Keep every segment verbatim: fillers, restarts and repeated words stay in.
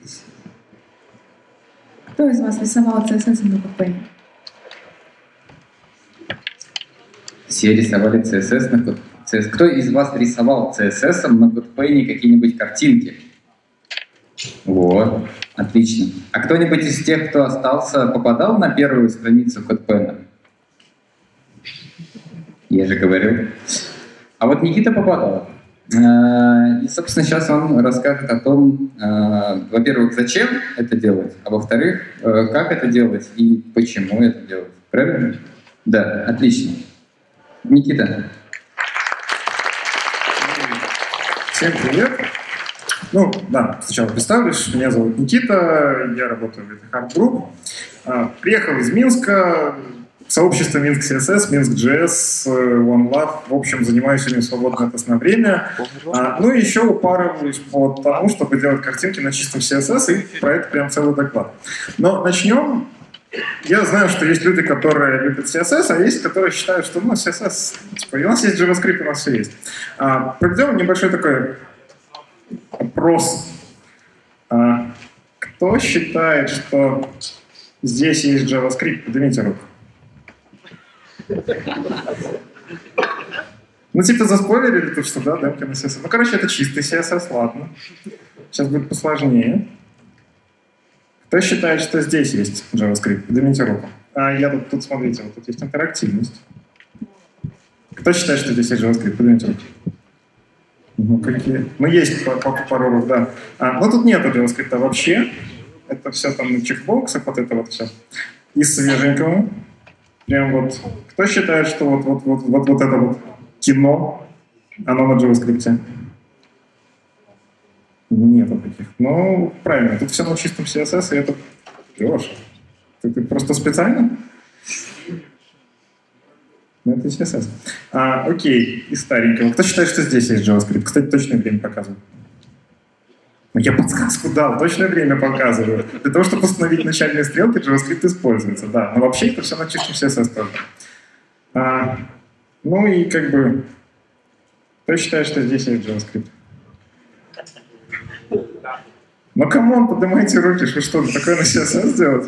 Кто из вас рисовал си эс эс на CodePen? Все рисовали си эс эс на CodePen. Кто из вас рисовал си эс эс на CodePen какие-нибудь картинки? Вот, отлично. А кто-нибудь из тех, кто остался, попадал на первую страницу CodePen? Я же говорил. А вот Никита попадал. И, собственно, сейчас он расскажет о том, во-первых, зачем это делать, а во-вторых, как это делать и почему это делать. Правильно? Да, отлично. Никита. Всем привет. Ну, да, сначала представлюсь. Меня зовут Никита, я работаю в Red Hat Group. Приехал из Минска, сообщество Минск си эс эс, Минск джей эс, OneLove. В общем, занимаюсь этим в свободное от основное время. Ну и еще упарываюсь по тому, чтобы делать картинки на чистом си эс эс, и про это прям целый доклад. Но начнем. Я знаю, что есть люди, которые любят си эс эс, а есть, которые считают, что ну, си эс эс, типа, у нас есть JavaScript, у нас все есть. А, проведем небольшой такой опрос. А, кто считает, что здесь есть JavaScript? Поднимите руку. Ну, типа, заспойлерили тут, что, да, демки на си эс эс. Ну, короче, это чистый си эс эс, ладно. Сейчас будет посложнее. Кто считает, что здесь есть JavaScript? Поднимите руку. А, я тут, тут, смотрите, вот тут есть интерактивность. Кто считает, что здесь есть JavaScript? Поднимите руку. Ну, какие? Ну, есть по, по, пару рук, да. А, но тут нету JavaScript вообще. Это все там на чекбоксах, вот это вот все. Из свеженького. Прям вот. Кто считает, что вот, вот, вот, вот, вот это вот кино, оно на JavaScript? Нету таких. Ну, правильно, тут все на чистом си эс эс, и это... Леша, ты, ты просто специально? Ну, это си эс эс. А, окей, из старенького. Кто считает, что здесь есть JavaScript? Кстати, точное время показываю. Я подсказку дал, точное время показываю. Для того, чтобы установить начальные стрелки, JavaScript используется, да. Но вообще это все на чистом си эс эс тоже. А, ну и как бы... Кто считает, что здесь есть JavaScript? Ну, камон, поднимайте руки, что что, такое на си эс эс делать?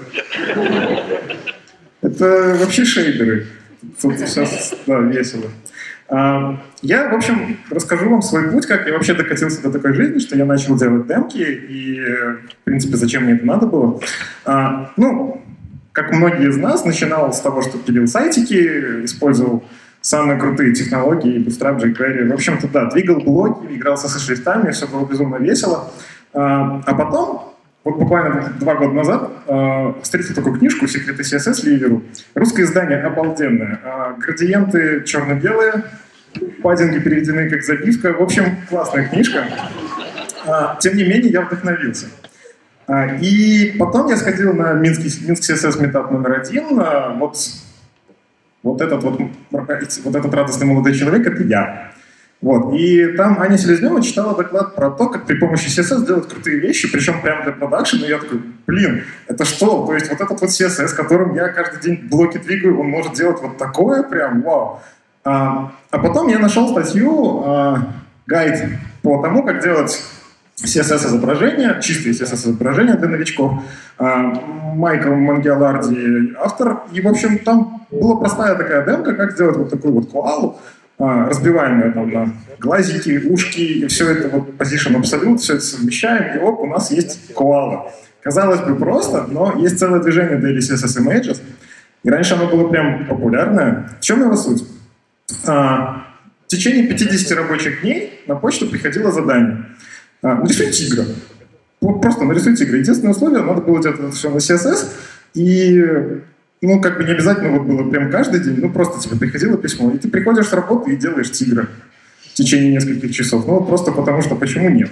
Это вообще шейдеры. Тут сейчас, да, весело. А, я, в общем, расскажу вам свой путь, как я вообще докатился до такой жизни, что я начал делать демки, и, в принципе, зачем мне это надо было. А, ну, как многие из нас, начинал с того, что пилил сайтики, использовал самые крутые технологии, Bootstrap, jQuery. В общем-то, да, двигал блоги, игрался со шрифтами, все было безумно весело. А, а потом, вот буквально два года назад, э, встретил такую книжку «Секреты си эс эс» Ливеру. Русское издание обалденное. Э, градиенты черно-белые, паддинги переведены как забивка. В общем, классная книжка. Э, тем не менее, я вдохновился. Э, и потом я сходил на Минский, Минск си эс эс метап номер один. Э, вот, вот, этот вот, вот этот радостный молодой человек — это я. Вот. И там Аня Селезнева читала доклад про то, как при помощи си эс эс делать крутые вещи, причем прямо для продакшена. И я такой, блин, это что? То есть вот этот вот си эс эс, которым я каждый день блоки двигаю, он может делать вот такое прям, вау. А, а потом я нашел статью, а, гайд по тому, как делать си эс эс-изображения, чистые си эс эс-изображения для новичков. А, Майкл Мангиаларди автор. И, в общем, там была простая такая демка, как сделать вот такую вот коалу, разбиваем там на глазики, ушки, и все это вот position absolute, все это совмещаем, и оп, у нас есть коала. Казалось бы просто, но есть целое движение Daily си эс эс Images, и раньше оно было прям популярное. В чем его суть? А, в течение пятидесяти рабочих дней на почту приходило задание. А, нарисуй тигра. Вот просто нарисуй тигра. Единственное условие, надо было делать это все на си эс эс, и... Ну, как бы не обязательно вот было прям каждый день, ну, просто тебе приходило письмо, и ты приходишь с работы и делаешь тигра в течение нескольких часов. Ну, вот просто потому что почему нет?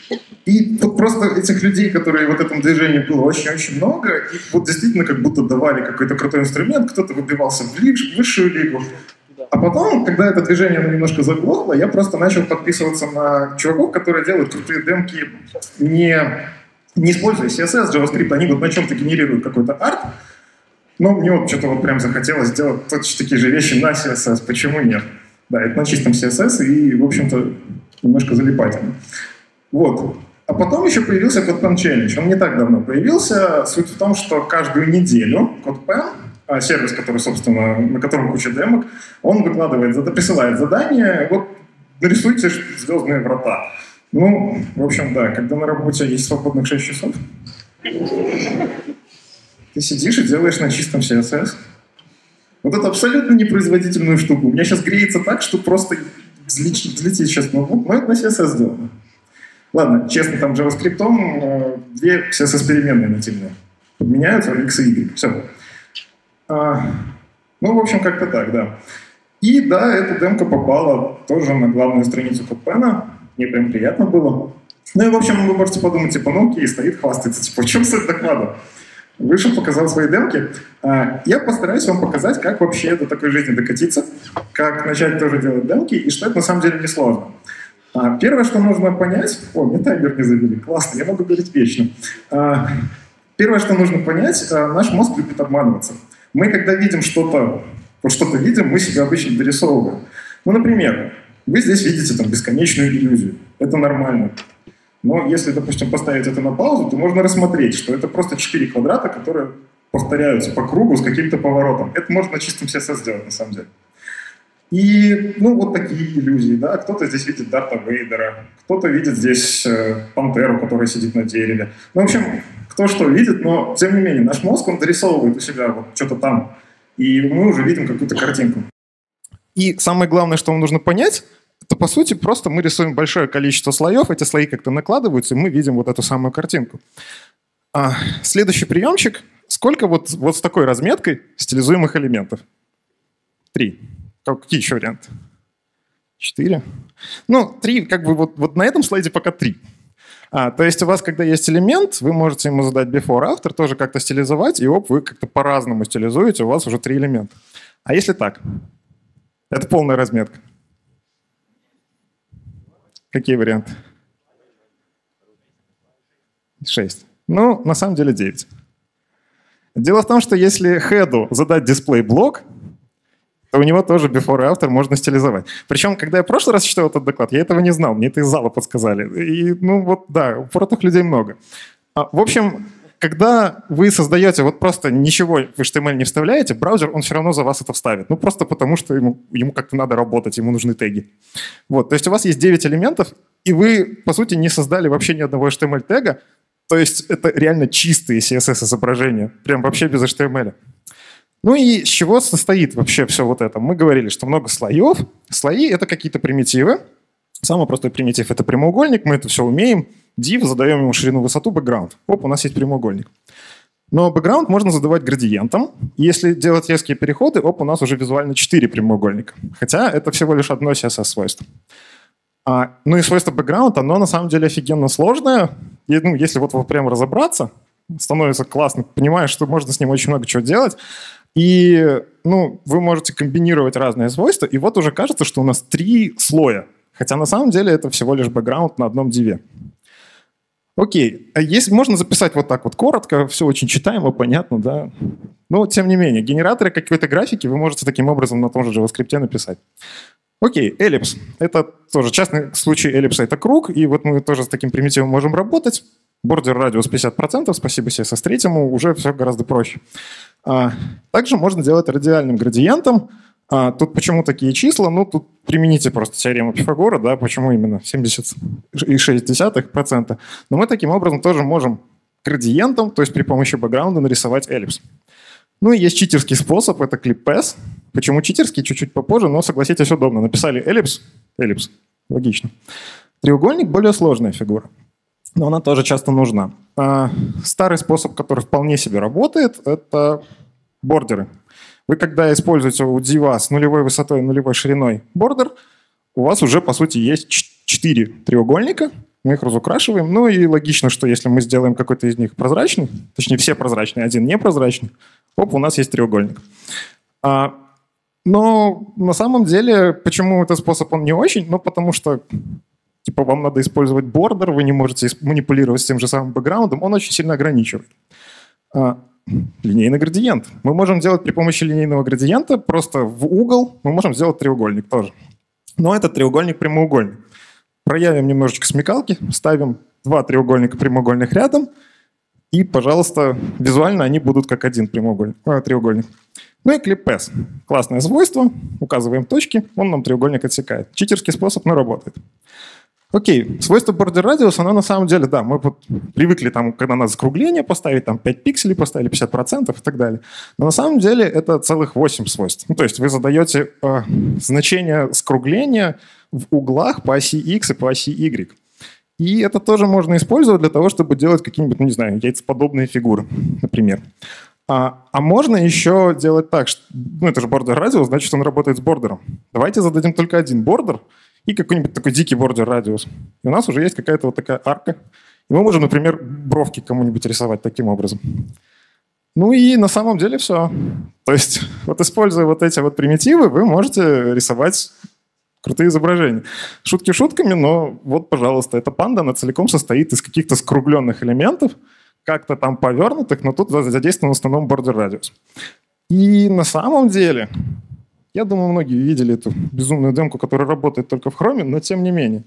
И вот просто этих людей, которые вот в этом движении было очень-очень много, их вот действительно как будто давали какой-то крутой инструмент, кто-то выбивался в, лиг, в высшую лигу. А потом, когда это движение оно немножко заглохло, я просто начал подписываться на чуваков, которые делают крутые демки, не, не используя си эс эс, JavaScript, они вот на чем-то генерируют какой-то арт. Но мне вот что-то вот прям захотелось сделать точно такие же вещи на си эс эс. Почему нет? Да, это на чистом си эс эс и, в общем-то, немножко залипательно. Вот. А потом еще появился CodePen Challenge. Он не так давно появился. Суть в том, что каждую неделю CodePen, сервис, который, собственно, на котором куча демок, он выкладывает, присылает задание, вот нарисуйте звездные врата. Ну, в общем, да, когда на работе есть свободных шесть часов, ты сидишь и делаешь на чистом си эс эс. Вот это абсолютно непроизводительную штуку. У меня сейчас греется так, что просто взлетит, взлетит сейчас ноутбук, но это на си эс эс сделано. Ладно, честно, там JavaScript две си эс эс-переменные нативные подменяются, x и y. Все. А, ну, в общем, как-то так, да. И да, эта демка попала тоже на главную страницу CodePen. Мне прям приятно было. Ну и, в общем, вы можете подумать, типа, ну окей, стоит, хвастается, типа, в чем суть доклада? Вышел, показал свои демки. А, я постараюсь вам показать, как вообще до такой жизни докатиться, как начать тоже делать демки, и что это на самом деле несложно. А, первое, что нужно понять... О, мне таймер не завели. Классно, я могу говорить вечно. А, первое, что нужно понять, а, наш мозг любит обманываться. Мы, когда видим что-то, вот что-то видим, мы себя обычно дорисовываем. Ну, например, вы здесь видите там бесконечную иллюзию. Это нормально. Но если, допустим, поставить это на паузу, то можно рассмотреть, что это просто четыре квадрата, которые повторяются по кругу с каким-то поворотом. Это можно на чистом си эс эс сделать, на самом деле. И, ну, вот такие иллюзии, да. Кто-то здесь видит Дарта Вейдера, кто-то видит здесь э, пантеру, которая сидит на дереве. Ну, в общем, кто что видит, но, тем не менее, наш мозг, он дорисовывает у себя вот что-то там, и мы уже видим какую-то картинку. И самое главное, что вам нужно понять, это, по сути, просто мы рисуем большое количество слоев, эти слои как-то накладываются, и мы видим вот эту самую картинку. А, следующий приемчик. Сколько вот, вот с такой разметкой стилизуемых элементов? Три. Какие еще варианты? Четыре. Ну, три, как бы вот, вот на этом слайде пока три. А, то есть у вас, когда есть элемент, вы можете ему задать before, after, тоже как-то стилизовать, и оп, вы как-то по-разному стилизуете, у вас уже три элемента. А если так? Это полная разметка. Какие варианты? Шесть. Ну, на самом деле девять. Дело в том, что если хеду задать дисплей-блок, то у него тоже before и after можно стилизовать. Причем, когда я в прошлый раз читал этот доклад, я этого не знал, мне это из зала подсказали. И, ну вот, да, упоротых людей много. А, в общем, когда вы создаете, вот просто ничего в эйч ти эм эль не вставляете, браузер, он все равно за вас это вставит. Ну, просто потому, что ему, ему как-то надо работать, ему нужны теги. Вот, то есть у вас есть девять элементов, и вы, по сути, не создали вообще ни одного эйч ти эм эль-тега, то есть это реально чистые си эс эс-изображения, прям вообще без эйч ти эм эль. Ну и с чего состоит вообще все вот это? Мы говорили, что много слоев. Слои — это какие-то примитивы. Самый простой примитив — это прямоугольник, мы это все умеем. Div, задаем ему ширину, высоту, бэкграунд. Оп, у нас есть прямоугольник. Но бэкграунд можно задавать градиентом. Если делать резкие переходы, оп, у нас уже визуально четыре прямоугольника. Хотя это всего лишь одно си эс эс-свойство. А, ну и свойство бэкграунд, оно на самом деле офигенно сложное. И, ну, если вот прям разобраться, становится классно, понимаешь, что можно с ним очень много чего делать. И ну, вы можете комбинировать разные свойства, и вот уже кажется, что у нас три слоя. Хотя на самом деле это всего лишь бэкграунд на одном диве. Окей, а если можно записать вот так вот коротко, все очень читаемо, понятно, да? Но тем не менее, генераторы какой-то графики вы можете таким образом на том же JavaScript написать. Окей, эллипс. Это тоже частный случай эллипса — это круг, и вот мы тоже с таким примитивом можем работать. Бордер радиус пятьдесят процентов, спасибо си эс эс три, уже все гораздо проще. А, также можно делать радиальным градиентом. А, тут почему такие числа? Ну, тут примените просто теорему Пифагора, да, почему именно семьдесят и шесть десятых процента. Но мы таким образом тоже можем градиентом, то есть при помощи бэкграунда, нарисовать эллипс. Ну и есть читерский способ, это clip-pass. Почему читерский? Чуть-чуть попозже, но согласитесь, удобно. Написали эллипс, эллипс, логично. Треугольник — более сложная фигура, но она тоже часто нужна. А старый способ, который вполне себе работает, это бордеры. Вы когда используете у дива с нулевой высотой и нулевой шириной бордер, у вас уже, по сути, есть четыре треугольника, мы их разукрашиваем. Ну и логично, что если мы сделаем какой-то из них прозрачный, точнее все прозрачные, один непрозрачный, оп, у нас есть треугольник. А, но на самом деле, почему этот способ он не очень? Ну, потому что типа вам надо использовать бордер, вы не можете манипулировать с тем же самым бэкграундом, он очень сильно ограничивает. А, линейный градиент. Мы можем делать при помощи линейного градиента просто в угол, мы можем сделать треугольник тоже. Но этот треугольник прямоугольник. проявим немножечко смекалки, ставим два треугольника прямоугольных рядом, и, пожалуйста, визуально они будут как один прямоугольник, а, треугольник. Ну и clip-pass. Классное свойство. Указываем точки, он нам треугольник отсекает. Читерский способ, но работает. Окей, свойство border radius, оно на самом деле, да, мы вот привыкли, там, когда надо закругление поставить, там пять пикселей поставили, пятьдесят процентов и так далее. Но на самом деле это целых восемь свойств. Ну, то есть вы задаете э, значение скругления в углах по оси X и по оси Y. И это тоже можно использовать для того, чтобы делать какие-нибудь, ну, не знаю, яйцеподобные фигуры, например. А, а можно еще делать так, что, ну, это же border radius, значит, он работает с бордером. Давайте зададим только один бордер, и какой-нибудь такой дикий бордер радиус. И у нас уже есть какая-то вот такая арка. И мы можем, например, бровки кому-нибудь рисовать таким образом. Ну и на самом деле все. То есть вот используя вот эти вот примитивы, вы можете рисовать крутые изображения. Шутки шутками, но вот, пожалуйста, эта панда, она целиком состоит из каких-то скругленных элементов, как-то там повернутых, но тут задействован в основном бордер радиус. И на самом деле... Я думаю, многие видели эту безумную демку, которая работает только в Chrome, но тем не менее.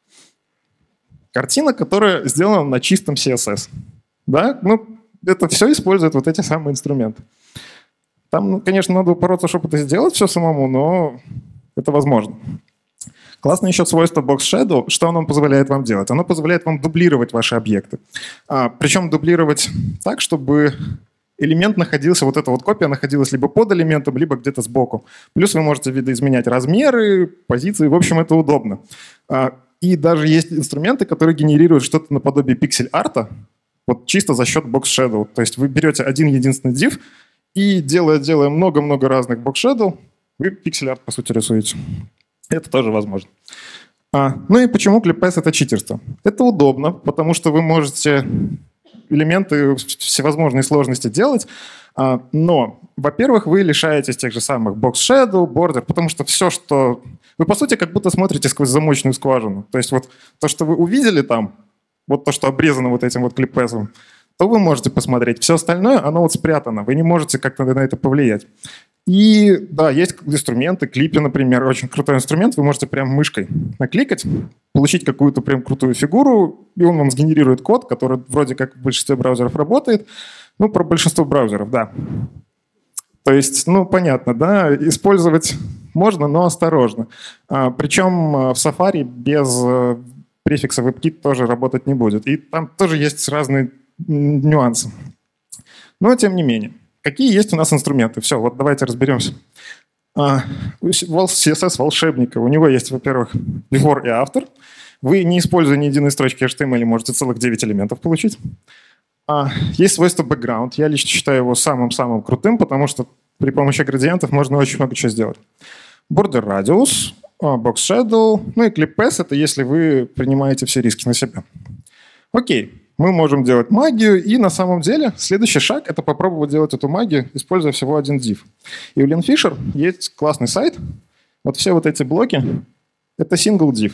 Картина, которая сделана на чистом си эс эс. Да? Ну, это все использует вот эти самые инструменты. Там, ну, конечно, надо упороться, чтобы это сделать все самому, но это возможно. Классное еще свойство Box Shadow. Что оно позволяет вам делать? Оно позволяет вам дублировать ваши объекты. А, причем дублировать так, чтобы... элемент находился, вот эта вот копия находилась либо под элементом, либо где-то сбоку. Плюс вы можете видоизменять размеры, позиции, в общем, это удобно. И даже есть инструменты, которые генерируют что-то наподобие пиксель-арта, вот чисто за счет Box Shadow. То есть вы берете один единственный div и, делая, делая много-много разных Box Shadow, вы пиксель-арт, по сути, рисуете. Это тоже возможно. А, ну и почему clip-pass — это читерство? Это удобно, потому что вы можете... элементы всевозможные сложности делать, но, во-первых, вы лишаетесь тех же самых box shadow, border, потому что все, что... Вы, по сути, как будто смотрите сквозь замочную скважину. То есть вот то, что вы увидели там, вот то, что обрезано вот этим вот клиппэсом, то вы можете посмотреть. Все остальное, оно вот спрятано. Вы не можете как-то на это повлиять. И да, есть инструменты, клипи, например, очень крутой инструмент. Вы можете прям мышкой накликать, получить какую-то прям крутую фигуру, и он вам сгенерирует код, который вроде как в большинстве браузеров работает. Ну, про большинство браузеров, да. То есть, ну, понятно, да, использовать можно, но осторожно. А, причем в Safari без префикса WebKit тоже работать не будет. И там тоже есть разные нюансы. Но, тем не менее. Какие есть у нас инструменты? Все, вот давайте разберемся. си эс эс волшебника. У него есть, во-первых, before и after. Вы, не используя ни единой строчки эйч ти эм эль, можете целых девять элементов получить. Есть свойство background. Я лично считаю его самым-самым крутым, потому что при помощи градиентов можно очень много чего сделать. Border radius, box shadow, ну и clip-pass — это если вы принимаете все риски на себя. Окей. Мы можем делать магию, и на самом деле следующий шаг — это попробовать делать эту магию, используя всего один div. И у Lynn Fisher есть классный сайт. Вот все вот эти блоки — это single div.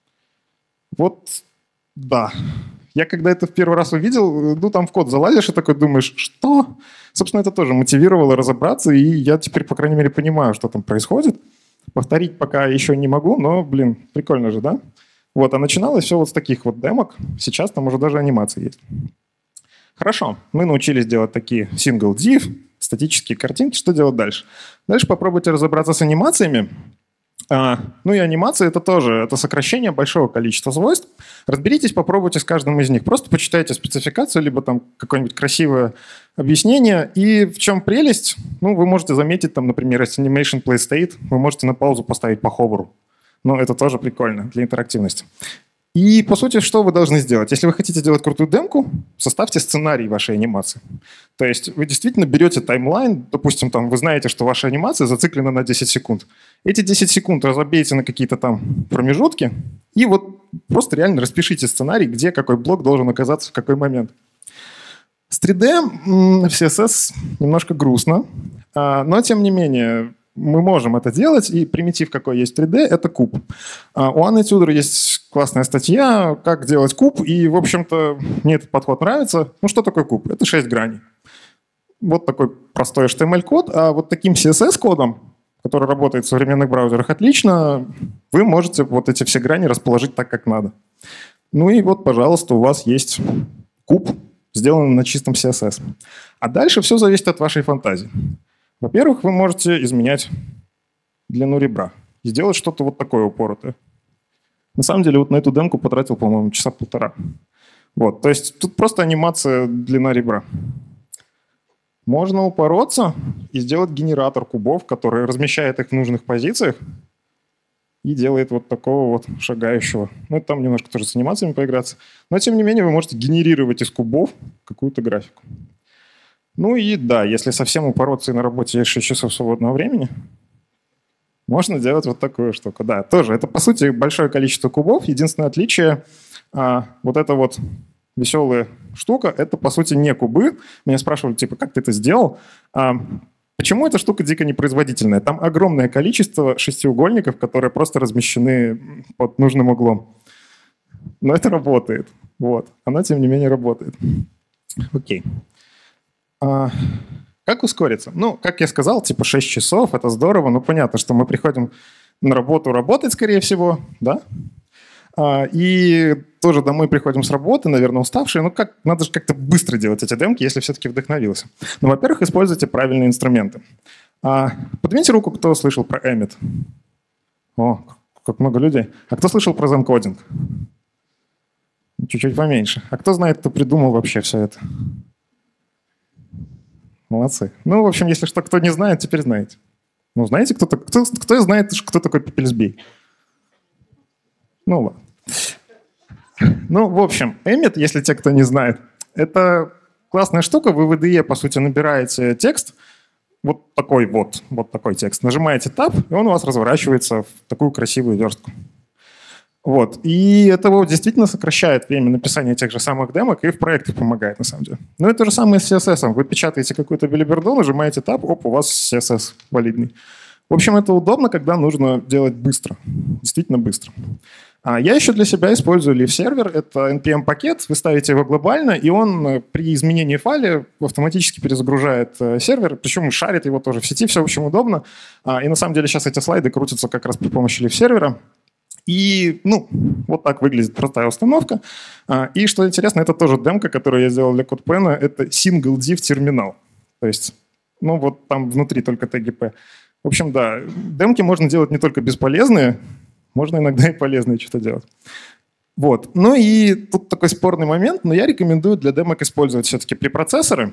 Вот, да. Я когда это в первый раз увидел, ну там в код залазишь и такой думаешь, что? Собственно, это тоже мотивировало разобраться, и я теперь, по крайней мере, понимаю, что там происходит. Повторить пока еще не могу, но, блин, прикольно же, да? Вот, а начиналось все вот с таких вот демок. Сейчас там уже даже анимации есть. Хорошо, мы научились делать такие single div, статические картинки. Что делать дальше? Дальше попробуйте разобраться с анимациями. А, ну и анимации — это тоже это сокращение большого количества свойств. Разберитесь, попробуйте с каждым из них. Просто почитайте спецификацию, либо там какое-нибудь красивое объяснение. И в чем прелесть? Ну, вы можете заметить, там, например, есть animation play state, вы можете на паузу поставить по ховеру. Но это тоже прикольно для интерактивности. И, по сути, что вы должны сделать? Если вы хотите делать крутую демку, составьте сценарий вашей анимации. То есть вы действительно берете таймлайн, допустим, там, вы знаете, что ваша анимация зациклена на десять секунд. Эти десять секунд разобейте на какие-то там промежутки, и вот просто реально распишите сценарий, где какой блок должен оказаться в какой момент. С три дэ в си эс эс немножко грустно, но, тем не менее, мы можем это делать, и примитив, какой есть в три дэ, это куб. У Анны Тюдор есть классная статья, как делать куб, и, в общем-то, мне этот подход нравится. Ну, что такое куб? Это шесть граней. Вот такой простой эйч ти эм эль-код, а вот таким си эс эс-кодом который работает в современных браузерах отлично, вы можете вот эти все грани расположить так, как надо. Ну и вот, пожалуйста, у вас есть куб, сделанный на чистом си эс эс. А дальше все зависит от вашей фантазии. Во-первых, вы можете изменять длину ребра и сделать что-то вот такое упоротое. На самом деле, вот на эту демку потратил, по-моему, часа полтора. Вот, то есть тут просто анимация длина ребра. Можно упороться и сделать генератор кубов, который размещает их в нужных позициях и делает вот такого вот шагающего. Ну, это там немножко тоже с анимациями поиграться. Но, тем не менее, вы можете генерировать из кубов какую-то графику. Ну и да, если совсем упороться и на работе есть шесть часов свободного времени, можно делать вот такую штуку. Да, тоже. Это, по сути, большое количество кубов. Единственное отличие, а, вот эта вот веселая штука, это, по сути, не кубы. Меня спрашивали, типа, как ты это сделал? А, почему эта штука дико непроизводительная? Там огромное количество шестиугольников, которые просто размещены под нужным углом. Но это работает. Вот. Она, тем не менее, работает. Окей. А, как ускориться? Ну, как я сказал, типа шесть часов, это здорово, но понятно, что мы приходим на работу работать, скорее всего, да? А, и тоже домой приходим с работы, наверное, уставшие. Ну, как, надо же как-то быстро делать эти демки, если все-таки вдохновился. Ну, во-первых, используйте правильные инструменты. А, поднимите руку, кто слышал про Эммет. О, как много людей. А кто слышал про Zen-кодинг? Чуть-чуть поменьше. А кто знает, кто придумал вообще все это? Молодцы. Ну, в общем, если что, кто не знает, теперь знаете. Ну, знаете, кто, кто, кто знает, кто такой Пепельсбей? Ну, ладно. Ну, в общем, Эммет, если те, кто не знает, это классная штука. Вы в ай ди и, по сути, набираете текст, вот такой вот, вот такой текст. Нажимаете Tab, и он у вас разворачивается в такую красивую верстку. Вот. И это действительно сокращает время написания тех же самых демок и в проектах помогает, на самом деле. Ну и то же самое с си эс эс. Вы печатаете какую-то билиберду, нажимаете Tab, оп, у вас си эс эс валидный. В общем, это удобно, когда нужно делать быстро. Действительно быстро. А я еще для себя использую Leaf-сервер. Это эн пи эм-пакет. Вы ставите его глобально, и он при изменении файля автоматически перезагружает сервер, причем шарит его тоже в сети. Все очень удобно. И на самом деле сейчас эти слайды крутятся как раз при помощи Leaf-сервера. И, ну, вот так выглядит простая установка. И, что интересно, это тоже демка, которую я сделал для CodePen. Это Single Div терминал. То есть, ну, вот там внутри только тэ гэ пэ. В общем, да, демки можно делать не только бесполезные, можно иногда и полезные что-то делать. Вот. Ну и тут такой спорный момент, но я рекомендую для демок использовать все-таки препроцессоры.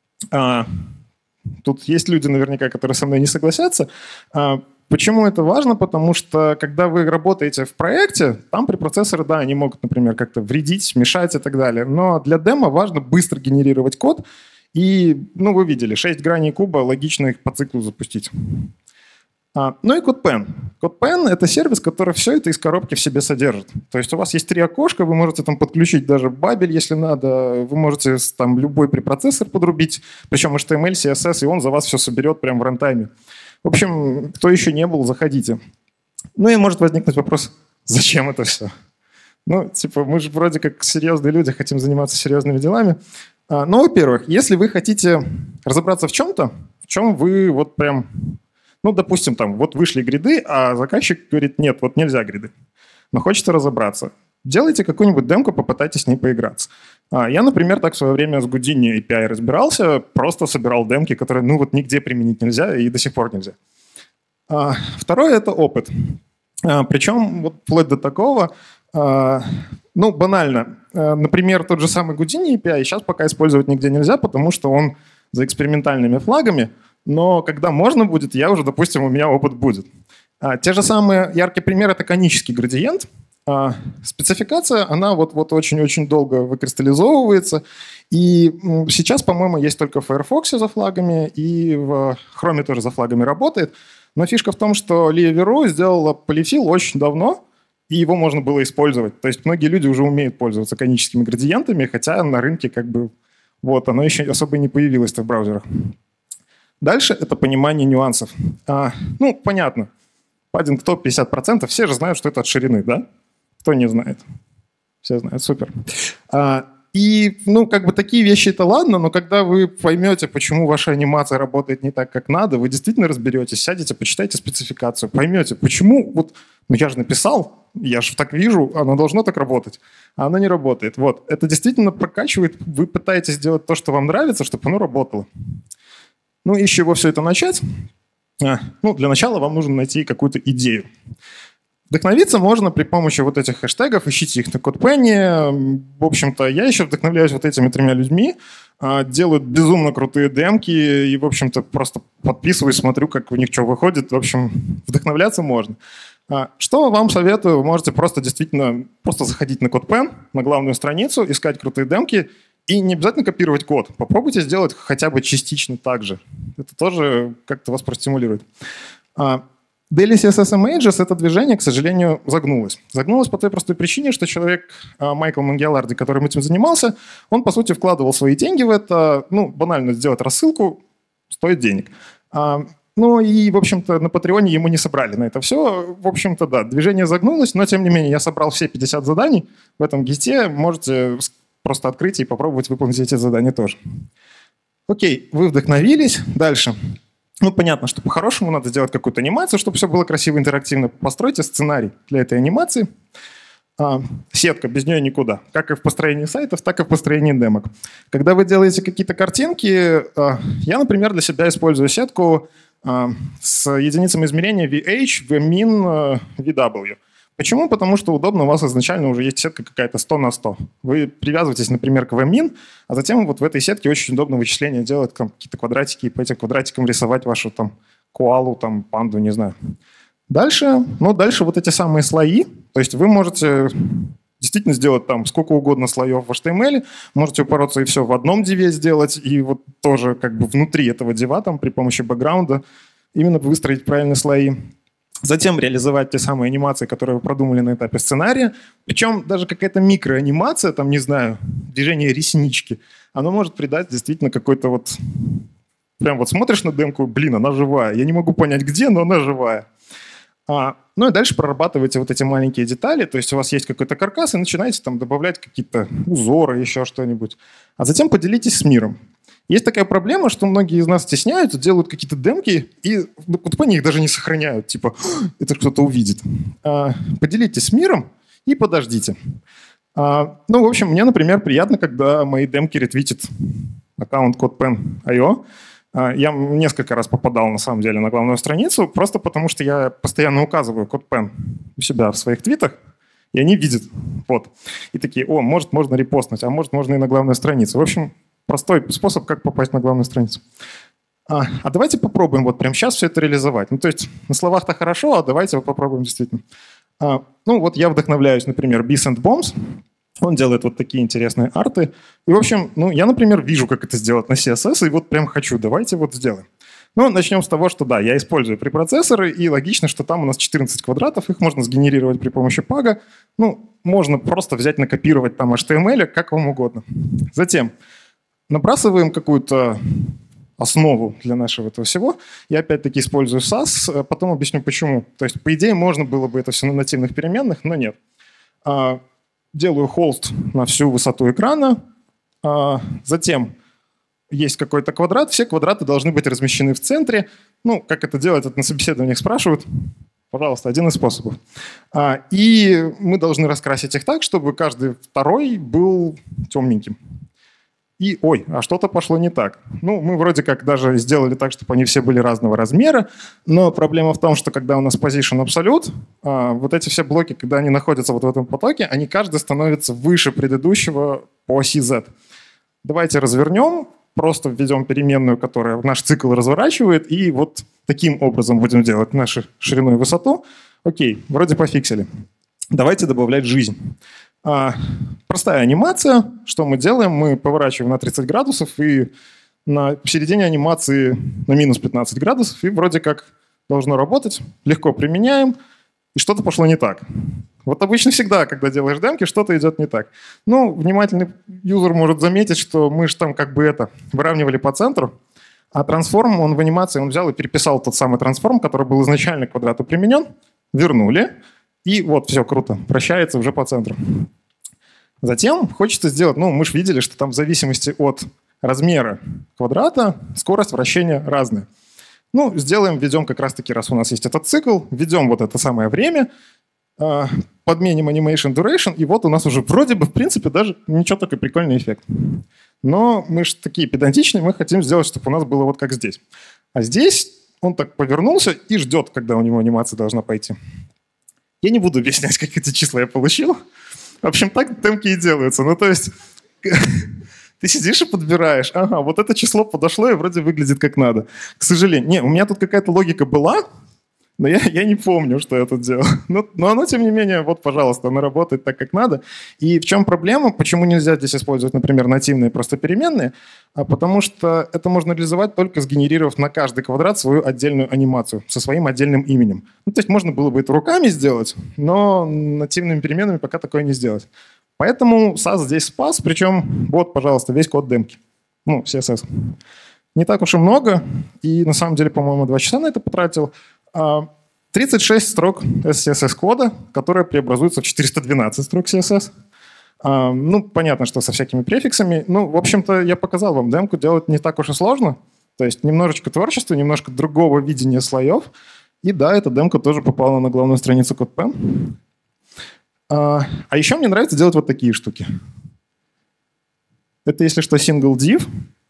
Тут есть люди наверняка, которые со мной не согласятся. Почему это важно? Потому что, когда вы работаете в проекте, там препроцессоры, да, они могут, например, как-то вредить, мешать и так далее. Но для демо важно быстро генерировать код. И, ну, вы видели, шесть граней куба, логично их по циклу запустить. А, ну и CodePen. CodePen — это сервис, который все это из коробки в себе содержит. То есть у вас есть три окошка, вы можете там подключить даже бабель, если надо. Вы можете там любой препроцессор подрубить, причем эйч ти эм эль, си эс эс, и он за вас все соберет прямо в рантайме. В общем, кто еще не был, заходите. Ну и может возникнуть вопрос, зачем это все? Ну, типа, мы же вроде как серьезные люди, хотим заниматься серьезными делами. А, ну, во-первых, если вы хотите разобраться в чем-то, в чем вы вот прям... Ну, допустим, там, вот вышли гриды, а заказчик говорит, нет, вот нельзя гриды. Но хочется разобраться. Делайте какую-нибудь демку, попытайтесь с ней поиграться. А, я, например, так в свое время с Houdini эй пи ай разбирался, просто собирал демки, которые, ну, вот нигде применить нельзя и до сих пор нельзя. А, второе — это опыт. А, причем вот вплоть до такого, а, ну, банально. А, например, тот же самый Houdini эй пи ай сейчас пока использовать нигде нельзя, потому что он за экспериментальными флагами. Но когда можно будет, я уже, допустим, у меня опыт будет. А, те же самые яркие примеры — это конический градиент. А, спецификация, она вот-вот очень-очень долго выкристаллизовывается. И сейчас, по-моему, есть только в Firefox за флагами, и в Chrome тоже за флагами работает. Но фишка в том, что Лия Веру сделала полифил очень давно, и его можно было использовать. То есть многие люди уже умеют пользоваться коническими градиентами, хотя на рынке как бы вот оно еще особо не появилось в браузерах. Дальше это понимание нюансов. А, ну, понятно. Паддинг топ пятьдесят процентов. Все же знают, что это от ширины, да? Кто не знает? Все знают. Супер. А, И, ну, как бы такие вещи это ладно, но когда вы поймете, почему ваша анимация работает не так, как надо, вы действительно разберетесь, сядете, почитайте спецификацию, поймете, почему, вот, ну, я же написал, я же так вижу, оно должно так работать, а оно не работает. Вот, это действительно прокачивает, вы пытаетесь сделать то, что вам нравится, чтобы оно работало. Ну, и с чего все это начать? А, ну, для начала вам нужно найти какую-то идею. Вдохновиться можно при помощи вот этих хэштегов, ищите их на CodePenny. В общем-то, я еще вдохновляюсь вот этими тремя людьми, делают безумно крутые демки, и, в общем-то, просто подписываюсь, смотрю, как у них что выходит. В общем, вдохновляться можно. Что вам советую? Вы можете просто действительно просто заходить на CodePen, на главную страницу, искать крутые демки, и не обязательно копировать код. Попробуйте сделать хотя бы частично так же. Это тоже как-то вас простимулирует. Daily си эс эс Images — это движение, к сожалению, загнулось. Загнулось по той простой причине, что человек Майкл Мангеларди, который этим занимался, он, по сути, вкладывал свои деньги в это. Ну, банально сделать рассылку стоит денег. Ну и, в общем-то, на Патреоне ему не собрали на это все. В общем-то, да, движение загнулось, но, тем не менее, я собрал все пятьдесят заданий в этом гите. Можете просто открыть и попробовать выполнить эти задания тоже. Окей, вы вдохновились. Дальше. Ну, понятно, что по-хорошему надо сделать какую-то анимацию, чтобы все было красиво, интерактивно. Постройте сценарий для этой анимации. А, сетка, без нее никуда. Как и в построении сайтов, так и в построении демок. Когда вы делаете какие-то картинки, а, я, например, для себя использую сетку а, с единицами измерения ви эйч, vmin, ви дабл ю. Почему? Потому что удобно, у вас изначально уже есть сетка какая-то сто на сто. Вы привязываетесь, например, к vmin, а затем вот в этой сетке очень удобно вычисления делать, там, какие-то квадратики, и по этим квадратикам рисовать вашу там коалу, там, панду, не знаю. Дальше, ну, дальше вот эти самые слои. То есть вы можете действительно сделать там сколько угодно слоев в эйч ти эм эл, можете упороться и все в одном диве сделать, и вот тоже как бы внутри этого дива там при помощи бэкграунда именно выстроить правильные слои. Затем реализовать те самые анимации, которые вы продумали на этапе сценария. Причем даже какая-то микроанимация, там, не знаю, движение реснички, оно может придать действительно какой-то вот... Прям вот смотришь на демку, блин, она живая. Я не могу понять, где, но она живая. А, ну и дальше прорабатываете вот эти маленькие детали. То есть у вас есть какой-то каркас, и начинаете там добавлять какие-то узоры, еще что-нибудь. А затем поделитесь с миром. Есть такая проблема, что многие из нас стесняются, делают какие-то демки, и в CodePen их даже не сохраняют. Типа, это кто-то увидит. А, поделитесь с миром и подождите. А, ну, в общем, мне, например, приятно, когда мои демки ретвитит аккаунт CodePen точка ай о. А, я несколько раз попадал, на самом деле, на главную страницу, просто потому что я постоянно указываю CodePen у себя в своих твитах, и они видят. Вот. И такие, о, может, можно репостнуть, а может, можно и на главную страницу. В общем, простой способ, как попасть на главную страницу. А, а давайте попробуем вот прямо сейчас все это реализовать. Ну, то есть на словах-то хорошо, а давайте попробуем действительно. А, ну, вот я вдохновляюсь, например, Bees and Bombs. Он делает вот такие интересные арты. И, в общем, ну, я, например, вижу, как это сделать на си эс эс, и вот прям хочу. Давайте вот сделаем. Ну, начнем с того, что да, я использую препроцессоры, и логично, что там у нас четырнадцать квадратов, их можно сгенерировать при помощи пага. Ну, можно просто взять, накопировать там эйч ти эм эл, как вам угодно. Затем набрасываем какую-то основу для нашего этого всего. Я опять-таки использую сас, потом объясню почему. То есть, по идее, можно было бы это все на нативных переменных, но нет. Делаю холст на всю высоту экрана. Затем есть какой-то квадрат. Все квадраты должны быть размещены в центре. Ну, как это делать, это на собеседованиях спрашивают. Пожалуйста, один из способов. И мы должны раскрасить их так, чтобы каждый второй был темненьким. И, ой, а что-то пошло не так. Ну, мы вроде как даже сделали так, чтобы они все были разного размера, но проблема в том, что когда у нас position absolute, вот эти все блоки, когда они находятся вот в этом потоке, они каждый становится выше предыдущего по оси Z. Давайте развернем, просто введем переменную, которая наш цикл разворачивает, и вот таким образом будем делать нашу ширину и высоту. Окей, вроде пофиксили. Давайте добавлять жизнь. А, простая анимация. Что мы делаем? Мы поворачиваем на тридцать градусов и на середине анимации на минус пятнадцать градусов, и вроде как должно работать. Легко применяем, и что-то пошло не так. Вот обычно всегда, когда делаешь демки, что-то идет не так. Ну, внимательный юзер может заметить, что мы же там как бы это выравнивали по центру, а трансформ, он в анимации, он взял и переписал тот самый трансформ, который был изначально к квадрату применен, вернули. И вот, все, круто, вращается уже по центру. Затем хочется сделать, ну, мы же видели, что там в зависимости от размера квадрата скорость вращения разная. Ну, сделаем, введем как раз-таки, раз у нас есть этот цикл, введем вот это самое время, подменим animation duration, и вот у нас уже вроде бы, в принципе, даже ничего, такой прикольный эффект. Но мы же такие педантичные, мы хотим сделать, чтобы у нас было вот как здесь. А здесь он так повернулся и ждет, когда у него анимация должна пойти. Я не буду объяснять, как эти числа я получил. В общем, так демки и делаются. Ну, то есть ты сидишь и подбираешь, ага, вот это число подошло и вроде выглядит как надо. К сожалению, не, у меня тут какая-то логика была, но я, я не помню, что я тут делал. Но, но оно, тем не менее, вот, пожалуйста, оно работает так, как надо. И в чем проблема? Почему нельзя здесь использовать, например, нативные просто переменные? А потому что это можно реализовать только сгенерировав на каждый квадрат свою отдельную анимацию со своим отдельным именем. Ну, то есть можно было бы это руками сделать, но нативными переменными пока такое не сделать. Поэтому эс эй эс здесь спас, причем вот, пожалуйста, весь код демки. Ну, си эс эс. Не так уж и много, и на самом деле, по-моему, два часа на это потратил. тридцать шесть строк си эс эс-кода, которые преобразуются в четыреста двенадцать строк си эс эс. Ну, понятно, что со всякими префиксами. Ну, в общем-то, я показал вам, демку делать не так уж и сложно. То есть немножечко творчества, немножко другого видения слоев. И да, эта демка тоже попала на главную страницу CodePen. А еще мне нравится делать вот такие штуки. Это, если что, single div.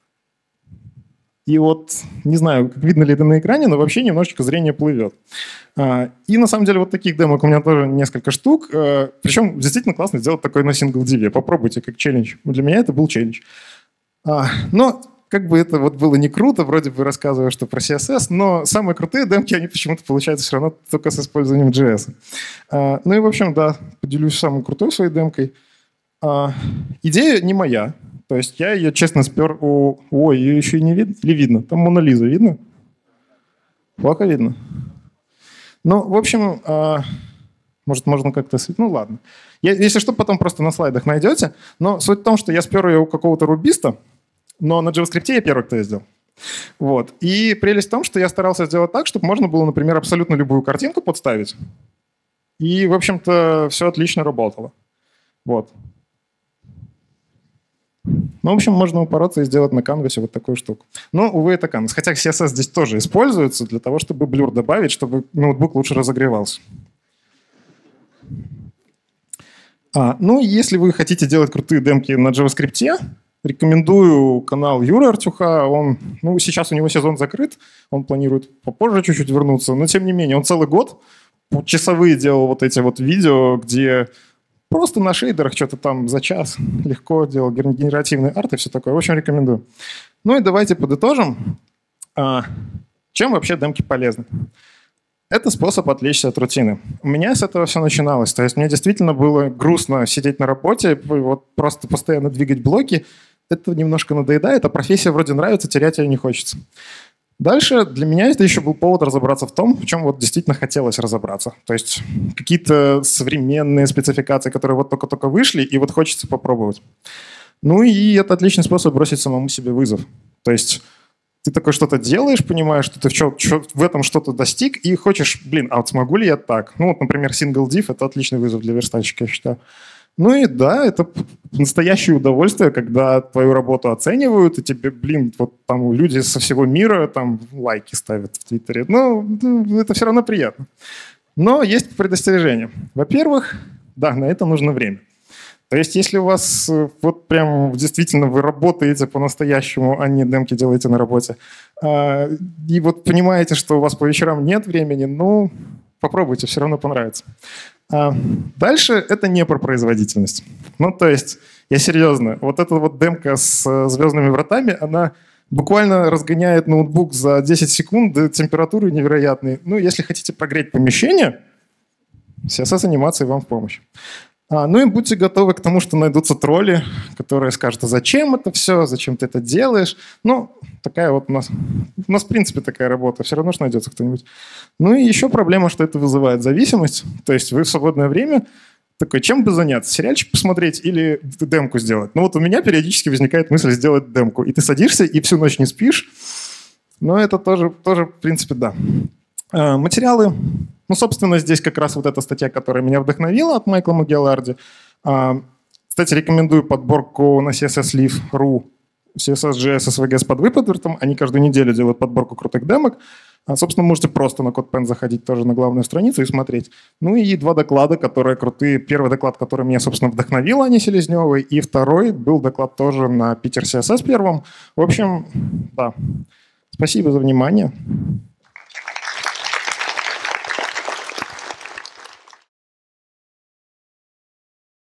И вот, не знаю, как видно ли это на экране, но вообще немножечко зрение плывет. И на самом деле вот таких демок у меня тоже несколько штук. Причем действительно классно сделать такое на single div. Попробуйте как челлендж. Для меня это был челлендж. Но как бы это вот было не круто, вроде бы рассказываю, что про си эс эс, но самые крутые демки, они почему-то получаются все равно только с использованием джей эс. Ну и в общем, да, поделюсь самой крутой своей демкой. Идея не моя. То есть я ее, честно, спер у... Ой, ее еще и не видно? Или видно? Там Мона Лиза видно? Плохо видно. Ну, в общем, может, можно как-то... Ну, ладно. Я, если что, потом просто на слайдах найдете. Но суть в том, что я спер ее у какого-то рубиста, но на JavaScript я первый, кто ее сделал. Вот. И прелесть в том, что я старался сделать так, чтобы можно было, например, абсолютно любую картинку подставить. И, в общем-то, все отлично работало. Вот. Ну, в общем, можно упороться и сделать на Canvas вот такую штуку. Но, увы, это Canvas. Хотя си эс эс здесь тоже используется для того, чтобы блюр добавить, чтобы ноутбук лучше разогревался. А, ну, если вы хотите делать крутые демки на JavaScript, рекомендую канал Юры Артюха. Он, ну, сейчас у него сезон закрыт, он планирует попозже чуть-чуть вернуться, но, тем не менее, он целый год часовые делал вот эти вот видео, где... Просто на шейдерах что-то там за час легко делал генеративный арт и все такое. В общем, рекомендую. Ну и давайте подытожим. Чем вообще демки полезны? Это способ отвлечься от рутины. У меня с этого все начиналось. То есть мне действительно было грустно сидеть на работе, вот просто постоянно двигать блоки. Это немножко надоедает, а профессия вроде нравится, терять ее не хочется. Дальше для меня это еще был повод разобраться в том, в чем вот действительно хотелось разобраться. То есть какие-то современные спецификации, которые вот только-только вышли, и вот хочется попробовать. Ну и это отличный способ бросить самому себе вызов. То есть ты такое что-то делаешь, понимаешь, что ты в, чё, чё, в этом что-то достиг, и хочешь, блин, а вот смогу ли я так? Ну вот, например, single div — это отличный вызов для верстальщика, я считаю. Ну и да, это настоящее удовольствие, когда твою работу оценивают, и тебе, блин, вот там люди со всего мира там лайки ставят в Твиттере. Ну, это все равно приятно. Но есть предостережение. Во-первых, да, на это нужно время. То есть если у вас вот прям действительно вы работаете по-настоящему, а не демки делаете на работе, и вот понимаете, что у вас по вечерам нет времени, ну, попробуйте, все равно понравится. Дальше это не про производительность. Ну, то есть, я серьезно, вот эта вот демка с звездными вратами, она буквально разгоняет ноутбук за десять секунд до температуры невероятной. Ну, если хотите прогреть помещение, си эс эс-анимации вам в помощь. А, ну и будьте готовы к тому, что найдутся тролли, которые скажут: а зачем это все, зачем ты это делаешь? Ну, такая вот у нас, у нас в принципе такая работа, все равно что найдется кто-нибудь. Ну и еще проблема, что это вызывает зависимость. То есть вы в свободное время такой, чем бы заняться? Сериальчик посмотреть или демку сделать? Ну вот у меня периодически возникает мысль сделать демку. И ты садишься и всю ночь не спишь. Но это тоже, тоже в принципе, да. А, материалы. Ну, собственно, здесь как раз вот эта статья, которая меня вдохновила от Майкла Магелларди. Кстати, рекомендую подборку на си эс эс лив точка ру си эс эс джей эс эс ви джи с под выпадвертом. Они каждую неделю делают подборку крутых демок. А, собственно, можете просто на CodePen заходить тоже на главную страницу и смотреть. Ну и два доклада, которые крутые. Первый доклад, который меня, собственно, вдохновил, Ани Селезневой, и второй был доклад тоже на Питер си эс эс первом. В общем, да. Спасибо за внимание.